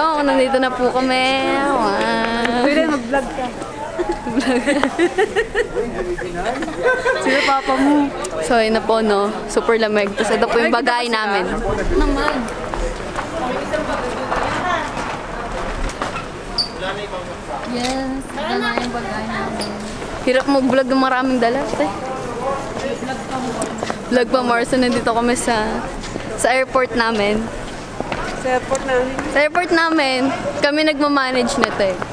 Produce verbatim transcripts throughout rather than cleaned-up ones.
Yo, nandito na po kami. Wow. Pwede mag-vlog ka. Sino papa mo? So, yun na po, no? Super lamig. Tapos ito po yung bagay namin. Naman. Yes, ito na yung bagay namin. Hirap mag-vlog ng maraming dala. Vlog pa, Mars. Nandito kami sa sa airport namin. Sa airport namin? Sa airport namin. Kami nagmamanage nito eh.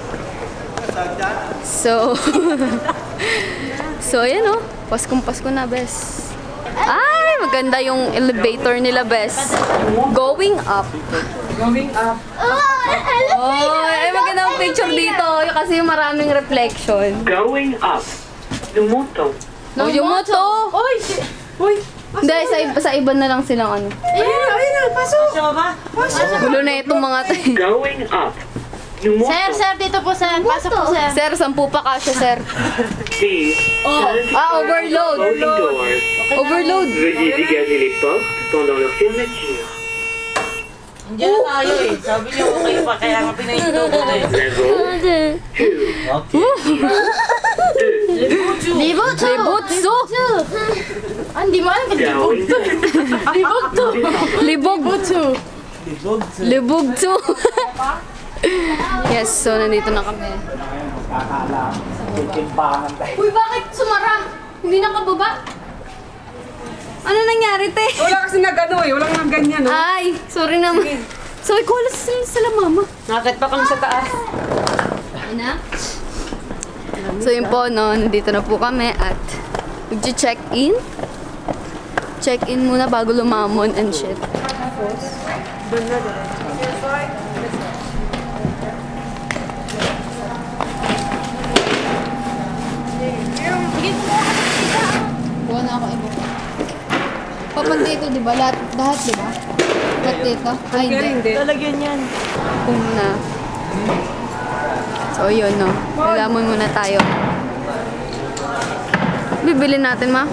So, so ayan o. Paskong Pasko na, bes. Ay, maganda yung elevator nila, bes. Going up. Going up. Oh, ay magandang picture dito. Kasi yung maraming reflection. Going up. Yumuto. No, yung moto. Uy! Uy! Hindi, sa, iba- sa iba na lang silang ano. Ayun na! Ayun na! Pasok! Pasok! Gulo na itong mga tayo. Going up. Yumuto. Sir, sir, dito po, sir. Pasok po, sir. Sir, sampu pa kasya, sir. Please. Ah, overload. Closing doors. Overload. Veuillez dégager les portes pendant leur fermeture. Diyan na tayo eh. Sabi niyo kayo pa, kaya nga pinahinto ko na eh. Level two. Libutsu. Libutsu. Ah, hindi mo alam kung Going libutsu. Libutsu. Libugtsu. Libugtsu. Yes, so nandito na kami. Uy, bakit sumara? Hindi nakababa? Ano nangyari, te? Wala kasi nag-ano eh. Walang nang ganyan, no? Ay, sorry naman. Sorry ko, wala sila, sila mama. Nakakit pa kami sa taas. Ayun na. So yun po, no, nandito na po kami at mag-check-in. Check-in muna bago lumamon and shit. Doon na doon. Buwan na ako ibo. Papan dito, di ba? Lahat, lahat di ba? Lahat dito? Ay, Kaya hindi. hindi. Talagyan yan. Kung na. So, yun, no. Lalamon muna tayo. Bibili natin, ma.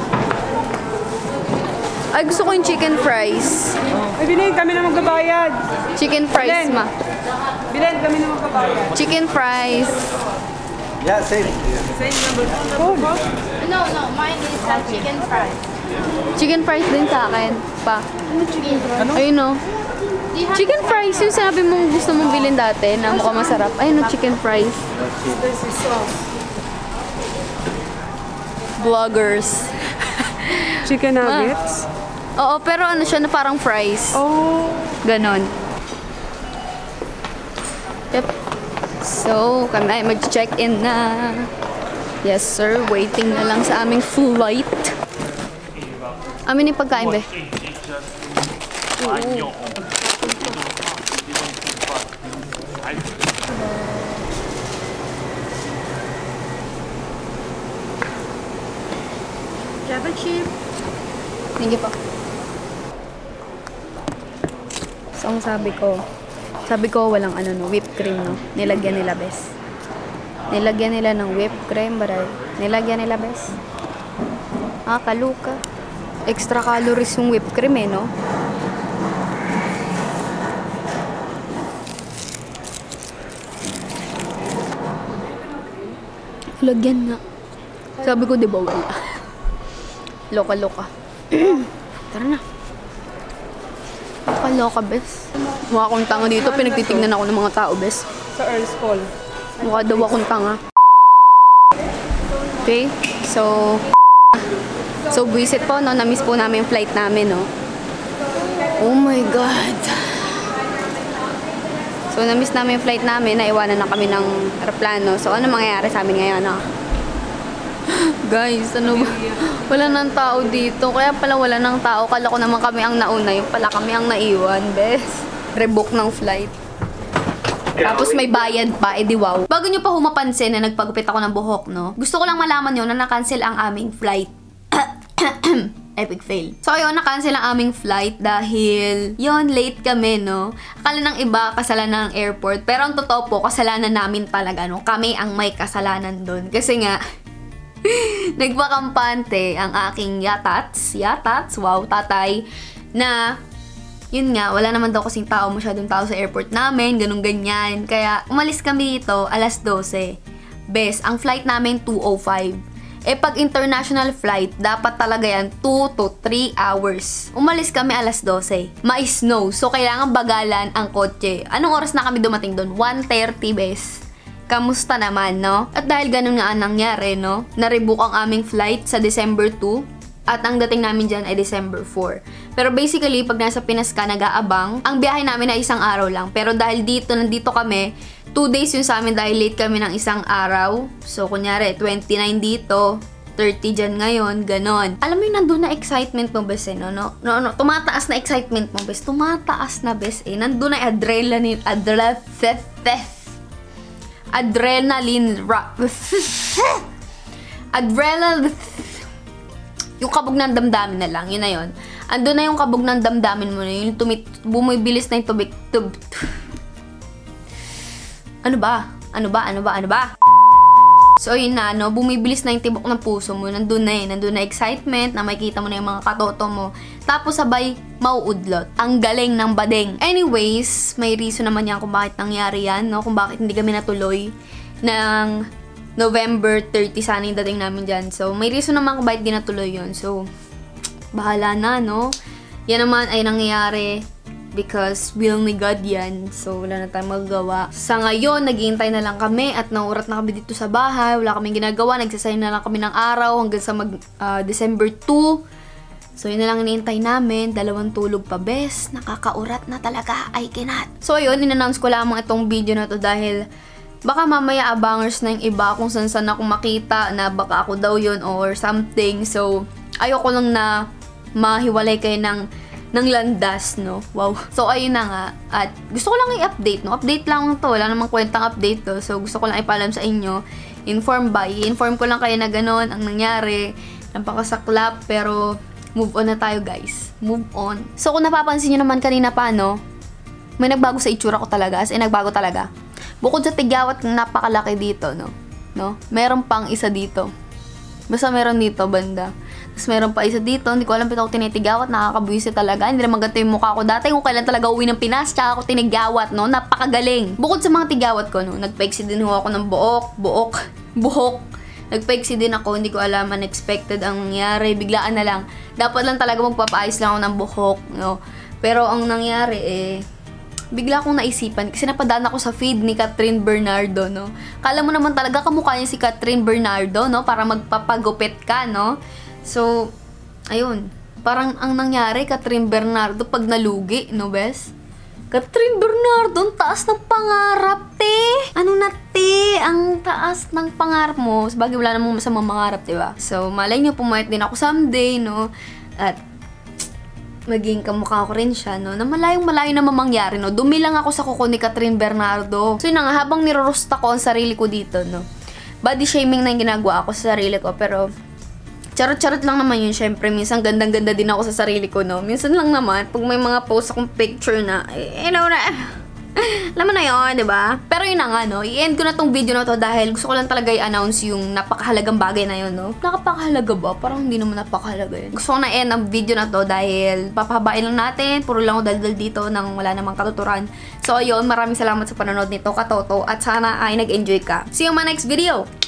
Ay, gusto ko yung chicken fries. Ay, bilhin kami na magbabayad. Chicken fries, Len. ma. Bilhin kami na magbabayad. Chicken fries. Yeah, same. Same number. Oh. No, no, mine is uh, chicken fries. Chicken fries din sa akin, pa. Ano chicken fries? Ayun, no. Do you have Chicken fries, yung sinabi mong gusto mong bilhin dati na mukhang masarap. Ayun, no, chicken fries. This is sauce. Vloggers. Chicken nuggets. Oo, pero ano siya na parang fries. Oh. Ganon. Yep. So, kami ay mag-check-in na. Yes, sir. Waiting na lang sa aming flight. Amin yung pagkain, be. Oo. Java chip? Thank you po. So, ang sabi ko, sabi ko walang ano no, whipped cream no. Nilagyan nila, bes. Nilagyan nila ng whipped cream, baray. Nilagyan nila, bes. Ah, kaluka. Extra calories yung whipped cream eh, no? Lagyan nga. Sabi ko, di ba wala? Loka-loka. Tara na. Loka-loka, bes. Mukha akong tanga dito. Pinagtitignan ako ng mga tao, bes. Sa Earl's Call. Mukha daw akong tanga. Okay? So, so buwisit po, no? Na-miss po namin yung flight namin, no? Oh my God. So, na-miss namin yung flight namin. Naiwanan na kami ng aeroplano. So, ano mangyayari sa amin ngayon, no? Guys, ano ba? Wala nang tao dito. Kaya pala wala nang tao. Kala ko naman kami ang nauna. Yung pala kami ang naiwan, bes. Rebook ng flight. Tapos may bayad pa, edi wow. Bago nyo pa humapansin na nagpagupit ako ng buhok, no? Gusto ko lang malaman nyo na na-cancel ang aming flight. Epic fail. So ayun, na-cancel ang aming flight dahil yun, late kami, no? Akala ng iba, kasalanan ng airport. Pero ang totoo po, kasalanan namin talaga, no? Kami ang may kasalanan doon. Kasi nga, nagpakampante ang aking yatats, yatats, wow, tatay, na yun nga, wala naman daw kasing tao, masyadong tao sa airport namin, ganun ganyan. Kaya umalis kami dito alas dose. Bes, ang flight namin two oh five. Eh pag international flight, dapat talaga yan two to three hours. Umalis kami alas dose. Ma-snow, so kailangan bagalan ang kotse. Anong oras na kami dumating doon? one thirty, bes. Kamusta naman, no? At dahil ganun nga ang nangyari, no? Narebook ang aming flight sa December two. At ang dating namin dyan ay December four. Pero basically, pag nasa Pinas ka, nag-aabang, ang biyahe namin ay isang araw lang. Pero dahil dito, nandito kami, two days yun sa amin dahil late kami ng isang araw. So, kunyari, twenty-nine dito, thirty dyan ngayon, ganon. Alam mo yung nandun na excitement mo, bes, eh, no? No, no, no. Tumataas na excitement mo, bes. Tumataas na, bes, eh. Nandun na adrenaline, adrenaline, adrenaline, adrenaline, yung kabog ng damdamin na lang, yun na yun. Andun na yung kabog ng damdamin mo na yun, tumit, bumibilis na yung tubig, tub, ano ba? Ano ba? Ano ba? Ano ba? So, yun na, no? Bumibilis na yung tibok ng puso mo. Nandun na eh. Nandun na excitement, na makikita mo na yung mga katoto mo. Tapos, sabay, mauudlot. Ang galing ng bading. Anyways, may reason naman yan kung bakit nangyari yan, no? Kung bakit hindi kami natuloy ng November thirty sana yung dating namin dyan. So, may reason naman kung bakit di natuloy yun. So, bahala na, no? Yan naman ay nangyayari because will ni God yan. So, wala na tayong magagawa. Sa ngayon, naghihintay na lang kami at naurat na kami dito sa bahay. Wala kaming ginagawa. Nagsasayang na lang kami ng araw hanggang sa mag, uh, December two. So, yun na lang inihintay namin. Dalawang tulog pa, bes. Nakakaurat na talaga. I cannot. So, yun, in-announce ko lamang itong video na to dahil baka mamaya abangers na yung iba kung saan-saan ako makita na baka ako daw yun or something. So, ayoko lang na mahiwalay kayo ng, ng landas, no? Wow. So, ayun na nga. At gusto ko lang i-update, no? Update lang to. Wala namang kwentang update to. So, gusto ko lang ipalam sa inyo. Inform ba? I-inform ko lang kayo na gano'n ang nangyari. Napakasaklap, pero move on na tayo, guys. Move on. So, kung napapansin nyo naman kanina pa, no? May nagbago sa itsura ko talaga. As in, nagbago talaga. Bukod sa tigyawat ng napakalaki dito, no? No? Meron pang isa dito. Basta meron dito, banda. Tapos meron pa isa dito. Hindi ko alam pito ako tinitigawat. Nakakabuisi talaga. Hindi naman ganito yung mukha ko dati. Kung kailan talaga uwi ng Pinas, tsaka ako tinigawat, no? Napakagaling. Bukod sa mga tigawat ko, no? Nagpaiksi din ho ako ng buok. Buok. Buhok. Nagpaiksi din ako. Hindi ko alam. Unexpected ang nangyari. Biglaan na lang. Dapat lang talaga magpapaayos lang ako ng buhok, no? Pero ang nangyari, eh, bigla akong naisipan kasi napadaan ako sa feed ni Catherine Bernardo, no? Kala mo naman talaga kamukha niya si Catherine Bernardo, no? Para magpapagupit ka, no? So, ayun. Parang ang nangyari, Catherine Bernardo pag nalugi, no, bes? Catherine Bernardo, ang taas ng pangarap, te! Ano na, te? Ang taas ng pangarap mo. Sabagay, wala namang masamang mangarap, diba? So, malay nyo, pumayat din ako someday, no? At maging kamukha ko rin siya, no? Na malayong malayo na mamangyari, no? Dumilang ako sa kuko ni Catherine Bernardo. So, yun na nga, habang nirorosta ko ang sarili ko dito, no? Body shaming na yung ginagawa ako sa sarili ko, pero charot-charot lang naman yun, syempre. Minsan, gandang-ganda din ako sa sarili ko, no? Minsan lang naman, pag may mga post akong picture na, eh, you know na, alam mo na yun, diba? Pero yun na nga, no? I-end ko na tong video na to dahil gusto ko lang talaga i-announce yung napakahalagang bagay na yun, no? Napakahalaga ba? Parang hindi naman napakahalaga yun. Gusto ko na i-end ang video na to dahil papahabain lang natin. Puro lang ako daldal dito nang wala namang katuturan. So, ayun. Maraming salamat sa panonood nito, katoto. At sana ay nag-enjoy ka. See you in my next video!